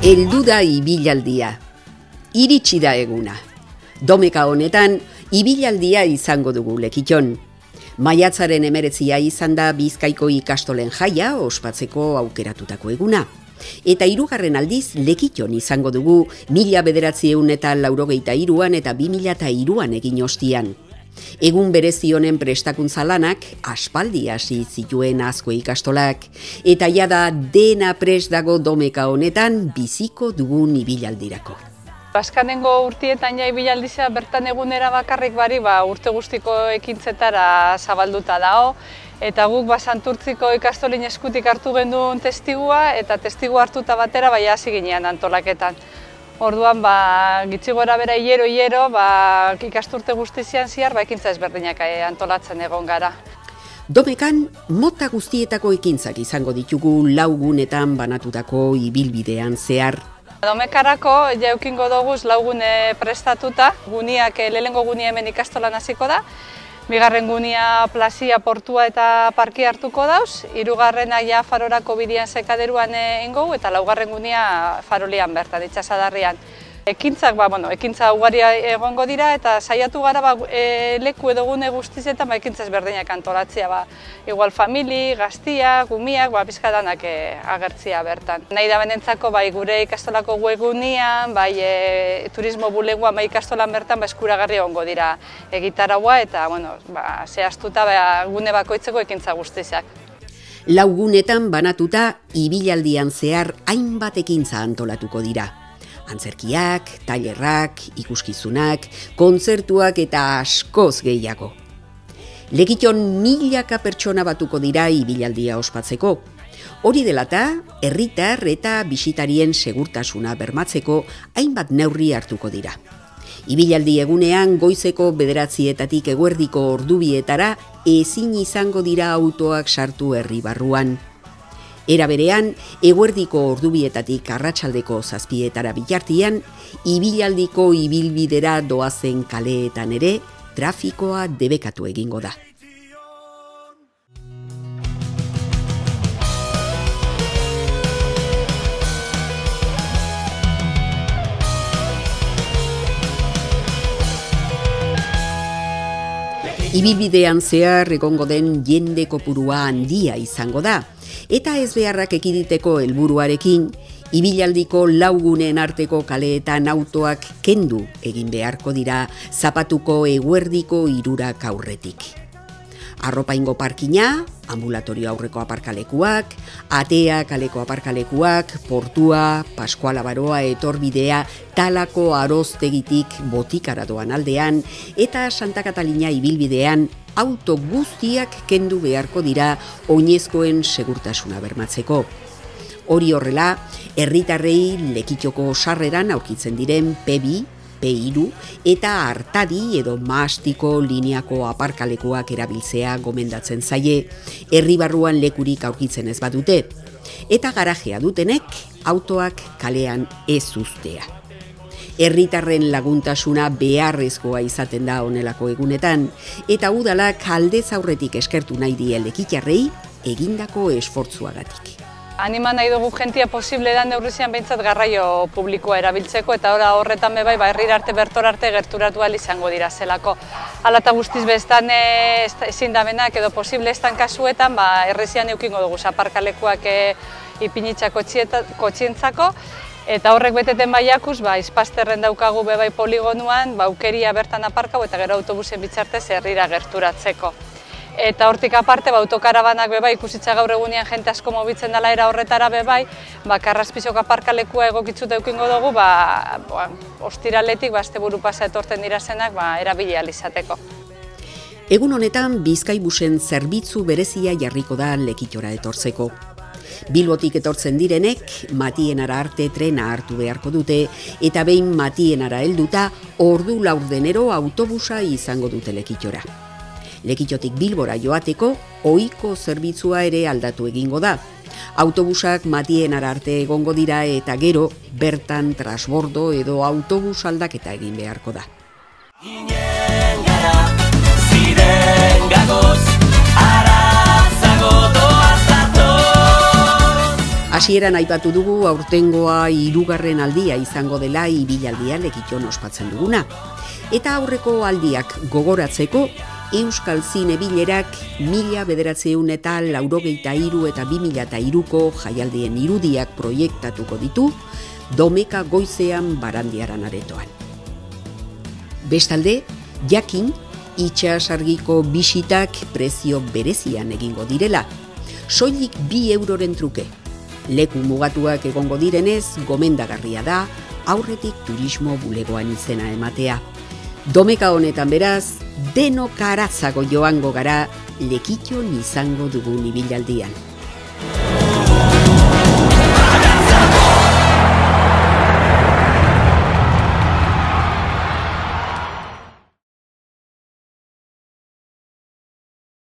Heldu da ibilaldia. Iritsi da eguna. Domeka honetan, ibilaldia izango dugu Lekiton. Maiatzaren 19 izan da Bizkaiko ikastolen jaia ospatzeko aukeratutako eguna. Eta 3. aldiz Lekiton izango dugu 1983an eta 2003an egin ostian. Egun berezi honen prestakuntza lanak aspaldi hasi zituen Azkue ikastolak, eta jada dena prest dago domeka honetan biziko dugun ibilaldirako. Azkenengo urtietan ja ibilaldizea bertan egunera bakarrik bari urte guztiko ekintzetara zabalduta dago, eta guk Santurtziko ikastolin eskutik hartu genduen testigua, eta testigu hartuta batera hasi ginean antolaketan. Orduan, gitxi gora bera hilero, ikasturte guztizian zehar, ekintza ezberdinak antolatzen egon gara. Domekan, mota guztietako ekintzak izango ditugu 4 gunetan banatutako ibilbidean zehar. Domekarako, jaukingo doguz 4 gune prestatuta, guniak lehengo gunia hemen ikastolan hasiko da, 2. gunia plazia, portua eta parkia hartuko dauz, 3. ja farorako bidian sekaderuan ingo, eta 4. gunia farolian bertan, itxasadarrian. Ekintzak, ekintza ugari egongo dira, eta saiatu gara leku edo gune guztizetan ekintza ezberdinak antolatzea. Igual famili, gaztia, gumiak, pizkadanak agertzia bertan. Nahi da benentzako gure ikastolako webgunean, turismo bulegoan ikastolan bertan eskuragarri egongo dira egitaragua, eta zehaztuta gune bakoitzeko ekintza guztizak. 4 gunetan banatuta ibilaldian zehar hainbat ekintza antolatuko dira. Antzerkiak, tailerrak, ikuskizunak, kontzertuak eta askoz gehiago. Lekiton milaka pertsona batuko dira ibilaldia ospatzeko. Hori delata, herritar eta bisitarien segurtasuna bermatzeko hainbat neurri hartuko dira. Ibilaldi egunean goizeko 9:00 eguerdiko ordubietara ezin izango dira autoak sartu herri barruan. Era berean, eguerdiko ordubietatik arratsaldeko 7:00 bitartean, ibilaldiko ibilbidera doazen kaleetan ere, trafikoa debekatu egingo da. Ibilbidean zehar egongo den jende kopurua handia izango da, eta ez beharrak ekiditeko helburuarekin, ibilaldiko 4 guneen arteko kaleetan autoak kendu egin beharko dira zapatuko eguerdiko 3 aurretik. Arropaingo parkina, ambulatorio aurreko aparkalekuak, Atea kaleko aparkalekuak, Portua, Paskuala Baroa etorbidea, Talako aroztegitik Botikara doan aldean, eta Santa Katalina ibilbidean auto guztiak kendu beharko dira oinezkoen segurtasuna bermatzeko. Hori horrela, herritarrei Lekitoko sarreran aurkitzen diren P2, P3 eta Artadi edo Maastiko lineako aparkalekuak erabiltzea gomendatzen zaie, herri barruan lekurik aurkitzen ez badute, eta garajea dutenek autoak kalean ez uztea. Herritarren laguntasuna beharrezkoa izaten da honelako egunetan, eta udalak aldez aurretik eskertu nahi die lekitarrei egindako esfortzuagatik. Anima nahi dugu jentia posible da neurrizian behintzat garraio publikoa erabiltzeko, eta horretan herrira arte bertora arte gerturatu ahal izango dira zelako. Hala eta guztiz bestan ezin damenak edo posible estan kasuetan errezian eukingo dugu aparkalekuak ipinitza kotxientzako, eta horrek beteten baiakuz izpasterren daukagu poligonuan aukeria bertan aparkau eta gero autobusen bitzartez herrira gerturatzeko. Eta hortik aparte, autokarabanak ikusitza gaur egunean jente asko mobitzen dela era horretara Karraspizok aparkalekua egokitzuta eukingo dugu, ostiraletik asteburu pasa etorten dira zenak erabili ahal izateko. Egun honetan Bizkaibusen zerbitzu berezia jarriko da Lekitora etortzeko. Bilbotik etortzen direnek Matienara arte trena hartu beharko dute, eta behin Matienara helduta ordu 4 autobusa izango dute Lekitora. Lekitotik Bilbora joateko ohiko zerbitzua ere aldatu egingo da. Autobusak Matienara arte egongo dira eta gero bertan transbordo edo autobus aldaketa egin beharko da. Hasieran aipatu dugu aurtengoa 3. aldia izango dela ibilaldia Lekiton ospatzen duguna. Eta aurreko aldiak gogoratzeko Euskal Zine Bilerak 1993 eta 2003ko jaialdien irudiak proiektatuko ditu Domeka goizean Barandiaran aretoan. Bestalde, jakin itsasargiko bisitak prezio berezian egingo direla, soilik 2 euroren truke. Leku mugatuak egongo direnez, gomendagarria da aurretik turismo bulegoan izena ematea. Domeka honetan beraz, denok aratzago joango gara Lekiton izango dugun ibilaldian.